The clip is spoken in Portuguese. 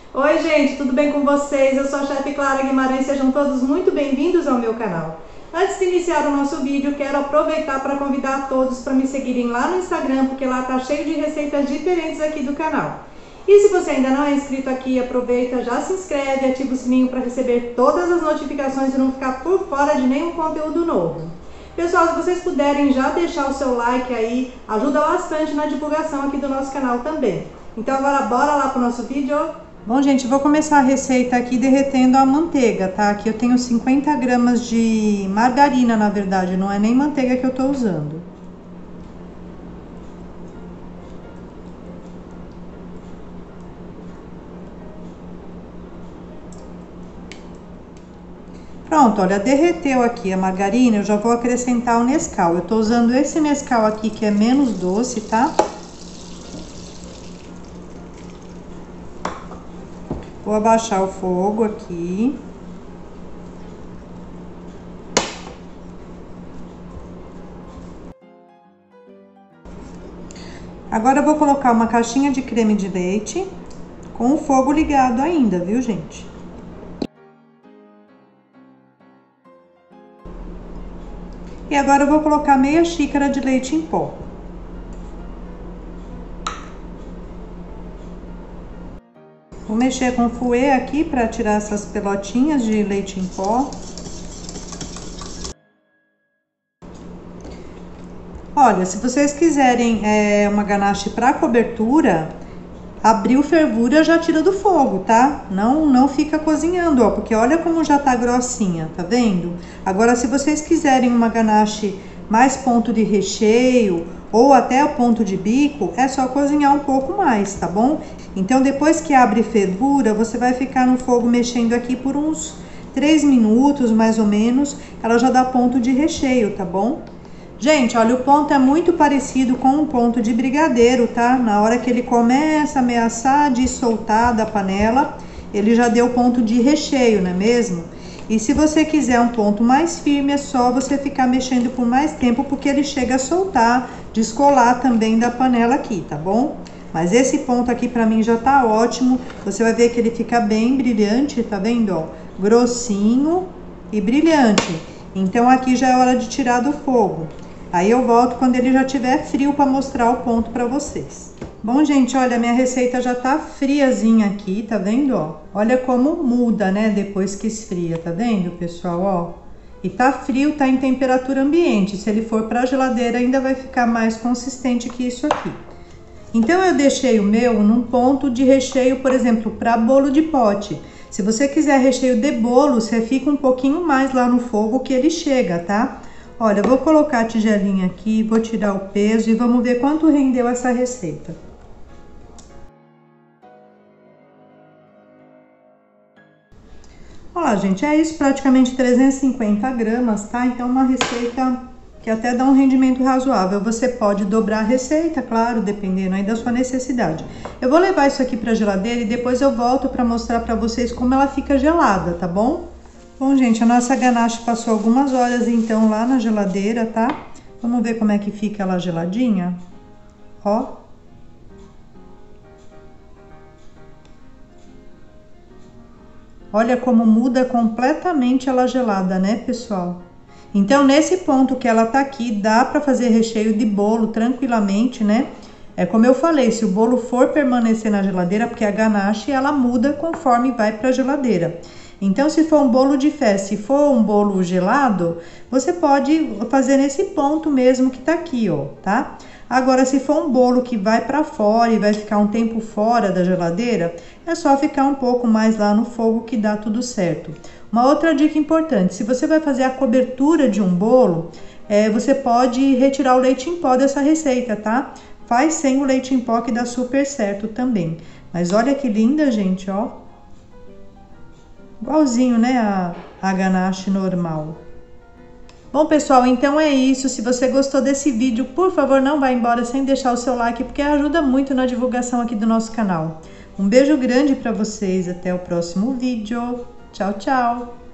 Oi gente, tudo bem com vocês? Eu sou a chefe Clara Guimarães, sejam todos muito bem-vindos ao meu canal. Antes de iniciar o nosso vídeo, quero aproveitar para convidar todos para me seguirem lá no Instagram, porque lá tá cheio de receitas diferentes aqui do canal. E se você ainda não é inscrito aqui, aproveita, já se inscreve, ativa o sininho para receber todas as notificações e não ficar por fora de nenhum conteúdo novo. Pessoal, se vocês puderem já deixar o seu like aí, ajuda bastante na divulgação aqui do nosso canal também. Então agora bora lá para o nosso vídeo. Bom, gente, vou começar a receita aqui derretendo a manteiga, tá? Aqui eu tenho 50 gramas de margarina, na verdade, não é nem manteiga que eu tô usando. Pronto, olha, derreteu aqui a margarina, eu já vou acrescentar o Nescau. Eu tô usando esse Nescau aqui que é menos doce, tá? Vou abaixar o fogo aqui. Agora eu vou colocar uma caixinha de creme de leite com o fogo ligado ainda, viu, gente? E agora eu vou colocar meia xícara de leite em pó. Vou mexer com o fouet aqui para tirar essas pelotinhas de leite em pó. Olha, se vocês quiserem uma ganache para cobertura, abriu fervura já tira do fogo, tá? Não fica cozinhando, ó, porque olha como já tá grossinha, tá vendo? Agora, se vocês quiserem uma ganache mais ponto de recheio ou até o ponto de bico, é só cozinhar um pouco mais, tá bom? Então, depois que abre fervura, você vai ficar no fogo mexendo aqui por uns 3 minutos, mais ou menos, ela já dá ponto de recheio, tá bom? Gente, olha, o ponto é muito parecido com um ponto de brigadeiro, tá? Na hora que ele começa a ameaçar de soltar da panela, ele já deu ponto de recheio, não é mesmo? E se você quiser um ponto mais firme, é só você ficar mexendo por mais tempo, porque ele chega a soltar, descolar também da panela aqui, tá bom? Mas esse ponto aqui pra mim já tá ótimo. Você vai ver que ele fica bem brilhante, tá vendo, ó? Grossinho e brilhante. Então aqui já é hora de tirar do fogo. Aí eu volto quando ele já tiver frio para mostrar o ponto para vocês. Bom, gente, olha, minha receita já tá friazinha aqui, tá vendo, ó? Olha como muda, né, depois que esfria, tá vendo, pessoal, ó? E tá frio, tá em temperatura ambiente. Se ele for pra geladeira, ainda vai ficar mais consistente que isso aqui. Então, eu deixei o meu num ponto de recheio, por exemplo, para bolo de pote. Se você quiser recheio de bolo, você fica um pouquinho mais lá no fogo que ele chega, tá? Olha, eu vou colocar a tigelinha aqui, vou tirar o peso e vamos ver quanto rendeu essa receita. Olha lá, gente, é isso, praticamente 350 gramas, tá? Então, uma receita que até dá um rendimento razoável. Você pode dobrar a receita, claro, dependendo aí da sua necessidade. Eu vou levar isso aqui pra geladeira e depois eu volto pra mostrar pra vocês como ela fica gelada, tá bom? Bom, gente, a nossa ganache passou algumas horas, então, lá na geladeira, tá? Vamos ver como é que fica ela geladinha. Ó. Olha como muda completamente ela gelada, né, pessoal? Então, nesse ponto que ela tá aqui, dá pra fazer recheio de bolo tranquilamente, né? É como eu falei, se o bolo for permanecer na geladeira, porque a ganache, ela muda conforme vai pra geladeira. Então, se for um bolo de festa, se for um bolo gelado, você pode fazer nesse ponto mesmo que tá aqui, ó, tá? Agora, se for um bolo que vai pra fora e vai ficar um tempo fora da geladeira, é só ficar um pouco mais lá no fogo que dá tudo certo. Uma outra dica importante, se você vai fazer a cobertura de um bolo, você pode retirar o leite em pó dessa receita, tá? Faz sem o leite em pó que dá super certo também. Mas olha que linda, gente, ó. Igualzinho, né, a ganache normal. Bom, pessoal, então é isso. Se você gostou desse vídeo, por favor, não vá embora sem deixar o seu like, porque ajuda muito na divulgação aqui do nosso canal. Um beijo grande para vocês, até o próximo vídeo. Tchau, tchau!